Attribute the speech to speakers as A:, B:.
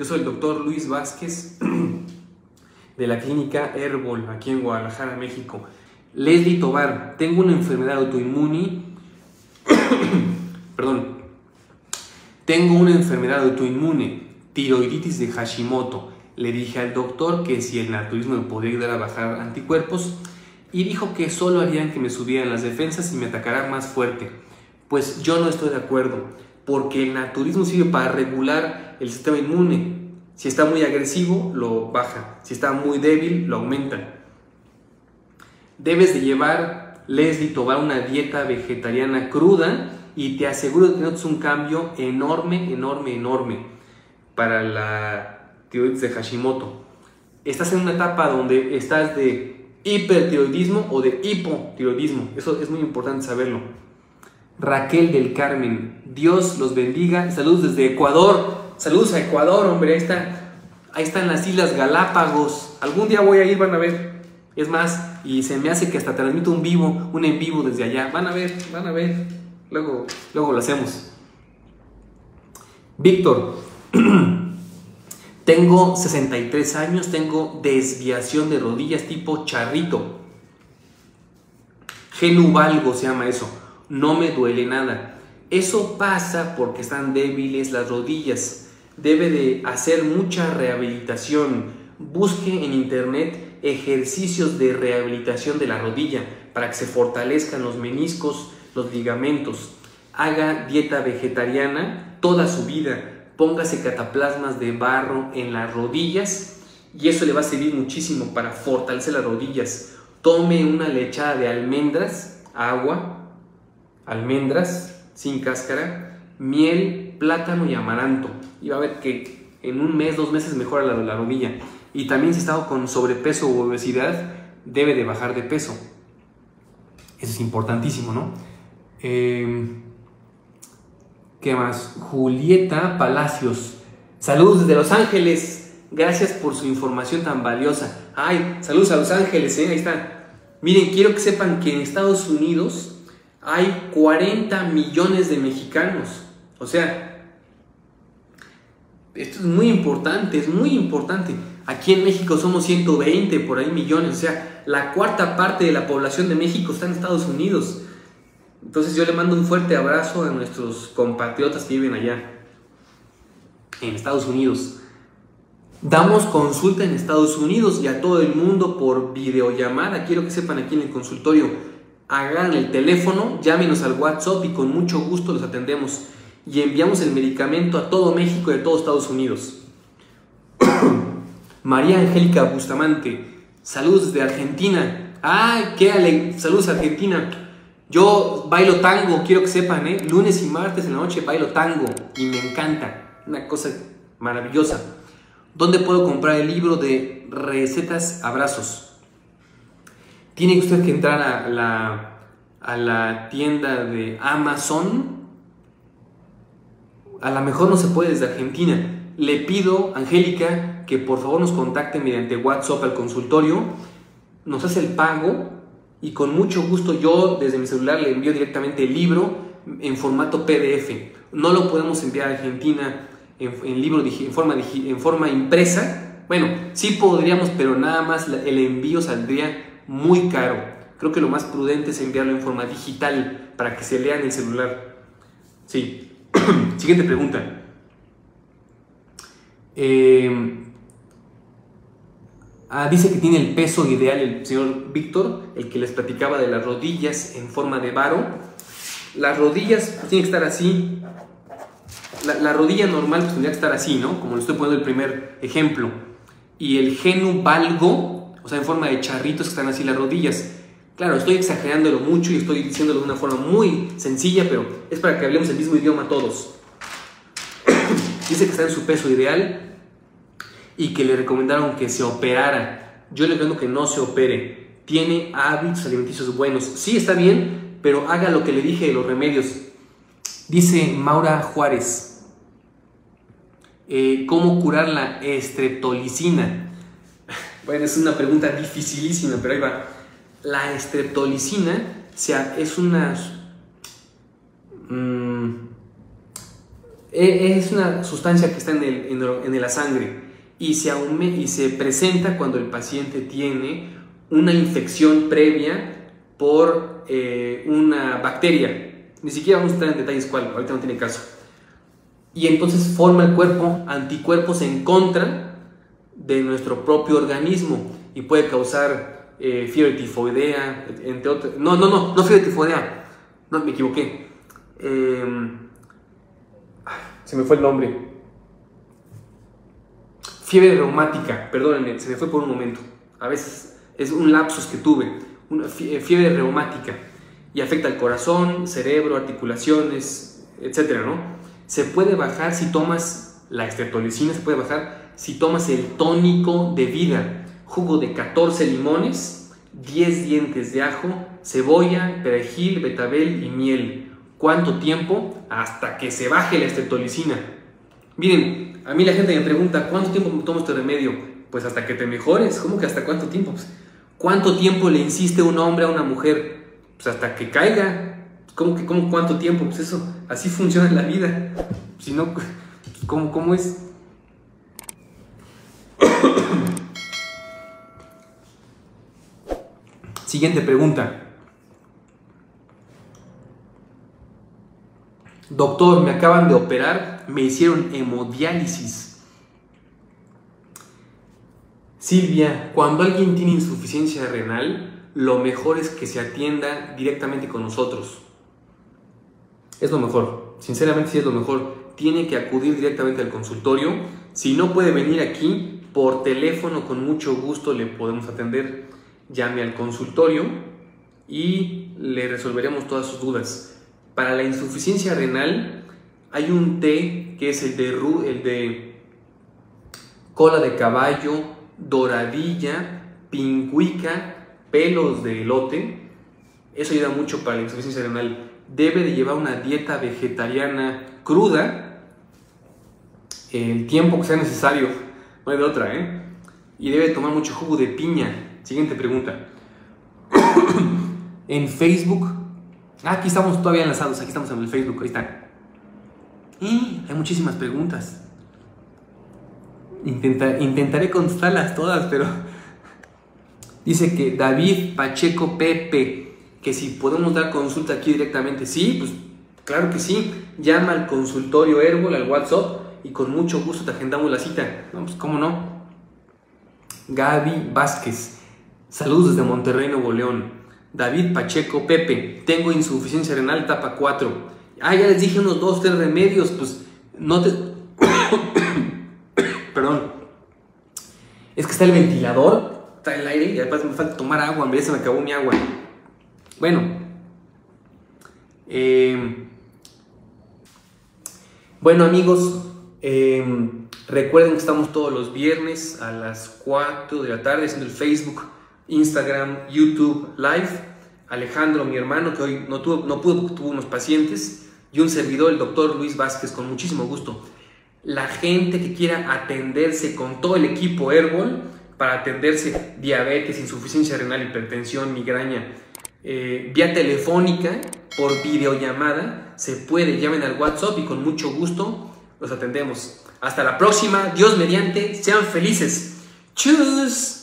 A: Yo soy el doctor Luis Vázquez de la clínica Herbol, aquí en Guadalajara, México. Leslie Tovar, tengo una enfermedad autoinmune. Perdón. Tengo una enfermedad autoinmune, tiroiditis de Hashimoto. Le dije al doctor que si el naturismo me podría ayudar a bajar anticuerpos y dijo que solo harían que me subieran las defensas y me atacaran más fuerte. Pues yo no estoy de acuerdo, porque el naturismo sirve para regular el sistema inmune. Si está muy agresivo, lo baja. Si está muy débil, lo aumenta. Debes de llevar, Leslie Tovar, una dieta vegetariana cruda y te aseguro que notas un cambio enorme para la tiroides de Hashimoto. Estás en una etapa donde estás de hipertiroidismo o de hipotiroidismo. Eso es muy importante saberlo. Raquel del Carmen, Dios los bendiga. Saludos desde Ecuador. Saludos a Ecuador, hombre. Ahí están las Islas Galápagos. Algún día voy a ir, van a ver. Es más, y se me hace que hasta transmito un en vivo desde allá. Van a ver. Luego lo hacemos. Víctor, tengo 63 años, tengo desviación de rodillas tipo charrito. Genuvalgo se llama eso. No me duele nada. Eso pasa porque están débiles las rodillas. Debe de hacer mucha rehabilitación. Busque en internet ejercicios de rehabilitación de la rodilla para que se fortalezcan los meniscos, los ligamentos. Haga dieta vegetariana toda su vida. Póngase cataplasmas de barro en las rodillas y eso le va a servir muchísimo para fortalecer las rodillas. Tome una lechada de almendras, agua, almendras sin cáscara, miel, plátano y amaranto. Y va a ver que en un mes, 2 meses mejora la rodilla. Y también si está con sobrepeso u obesidad, debe de bajar de peso. Eso es importantísimo, ¿no? ¿Qué más? Julieta Palacios. Saludos desde Los Ángeles. Gracias por su información tan valiosa. Ay, saludos a Los Ángeles, ahí está. Miren, quiero que sepan que en Estados Unidos hay 40 millones de mexicanos. O sea, esto es muy importante, Aquí en México somos 120 por ahí millones. O sea, la cuarta parte de la población de México está en Estados Unidos. Entonces yo le mando un fuerte abrazo a nuestros compatriotas que viven allá, en Estados Unidos. Damos consulta en Estados Unidos y a todo el mundo por videollamada. Quiero que sepan aquí en el consultorio. Hagan el teléfono, llámenos al WhatsApp y con mucho gusto los atendemos. Y enviamos el medicamento a todo México y a todo Estados Unidos. María Angélica Bustamante, saludos desde Argentina. ¡Ay, qué alegre! Saludos a Argentina. Yo bailo tango, quiero que sepan, lunes y martes en la noche bailo tango y me encanta, una cosa maravillosa. ¿Dónde puedo comprar el libro de recetas abrazos? Tiene usted que entrar a la tienda de Amazon. A lo mejor no se puede desde Argentina. Le pido, Angélica, que por favor nos contacte mediante WhatsApp al consultorio, nos hace el pago y con mucho gusto yo desde mi celular le envío directamente el libro en formato PDF. No lo podemos enviar a Argentina en forma impresa. Bueno, sí podríamos, pero nada más el envío saldría muy caro. Creo que lo más prudente es enviarlo en forma digital para que se lea en el celular. Sí. Siguiente pregunta. Dice que tiene el peso ideal el señor Víctor, el que les platicaba de las rodillas en forma de varo. Las rodillas pues, tienen que estar así. La rodilla normal pues, tendría que estar así, ¿no? Como le estoy poniendo el primer ejemplo. Y el genuvalgo, o sea, en forma de charritos que están así las rodillas. Claro, estoy exagerándolo mucho y estoy diciéndolo de una forma muy sencilla, pero es para que hablemos el mismo idioma todos. Dice que está en su peso ideal y que le recomendaron que se operara. Yo le recomiendo que no se opere. Tiene hábitos alimenticios buenos. Sí, está bien, pero haga lo que le dije de los remedios. Dice Maura Juárez. ¿Cómo curar la estreptolicina? Bueno, es una pregunta dificilísima, pero ahí va. La estreptolicina es Es una sustancia que está en la sangre y se presenta cuando el paciente tiene una infección previa por una bacteria. Ni siquiera vamos a entrar en detalles cuál, ahorita no tiene caso. Y entonces forma el cuerpo anticuerpos en contra de nuestro propio organismo y puede causar fiebre tifoidea, entre otras. No fiebre tifoidea, no, me equivoqué. Se me fue el nombre. Fiebre reumática, perdónenme, se me fue por un momento. A veces es un lapsus que tuve. Una fiebre reumática y afecta al corazón, cerebro, articulaciones, etcétera, ¿no? Se puede bajar si tomas la streptolicina, se puede bajar si tomas el tónico de vida, jugo de 14 limones, 10 dientes de ajo, cebolla, perejil, betabel y miel. ¿Cuánto tiempo? Hasta que se baje la streptolicina. Miren, a mí la gente me pregunta, ¿cuánto tiempo tomo este remedio? Pues hasta que te mejores. ¿Cómo que hasta cuánto tiempo? Pues, ¿cuánto tiempo le insiste un hombre a una mujer? Pues hasta que caiga. ¿Cómo cuánto tiempo? Pues eso, así funciona la vida. Si no, ¿cómo es? Siguiente pregunta. Doctor, me acaban de operar, me hicieron hemodiálisis. Silvia, cuando alguien tiene insuficiencia renal, lo mejor es que se atienda directamente con nosotros. Es lo mejor, sinceramente sí es lo mejor. Tiene que acudir directamente al consultorio. Si no puede venir aquí, por teléfono con mucho gusto le podemos atender. Llame al consultorio y le resolveremos todas sus dudas. Para la insuficiencia renal hay un té que es el de cola de caballo, doradilla, pingüica, pelos de elote. Eso ayuda mucho para la insuficiencia renal. Debe de llevar una dieta vegetariana cruda el tiempo que sea necesario, no hay de otra, y debe tomar mucho jugo de piña. Siguiente pregunta. En Facebook, aquí estamos todavía enlazados, aquí estamos en el Facebook, ahí está. Hay muchísimas preguntas. Intentaré contestarlas todas, pero dice que David Pacheco Pepe, que si podemos dar consulta aquí directamente. Sí, pues claro que sí. Llama al consultorio Herbol, al WhatsApp, y con mucho gusto te agendamos la cita. No, pues cómo no. Gaby Vázquez, saludos desde Monterrey, Nuevo León. David Pacheco Pepe, tengo insuficiencia renal etapa 4. Ya les dije unos 2, 3 remedios, pues no te... Perdón. Es que está el ventilador, está el aire y además me falta tomar agua, ya se me acabó mi agua. Bueno, amigos, recuerden que estamos todos los viernes a las 4 de la tarde haciendo el Facebook, Instagram, YouTube Live. Alejandro, mi hermano, que hoy no pudo, tuvo unos pacientes, y un servidor, el doctor Luis Vázquez, con muchísimo gusto. La gente que quiera atenderse con todo el equipo Herbol para atenderse diabetes, insuficiencia renal, hipertensión, migraña, vía telefónica, por videollamada, se puede. Llamen al WhatsApp y con mucho gusto los atendemos. Hasta la próxima, Dios mediante, sean felices. ¡Tschüss!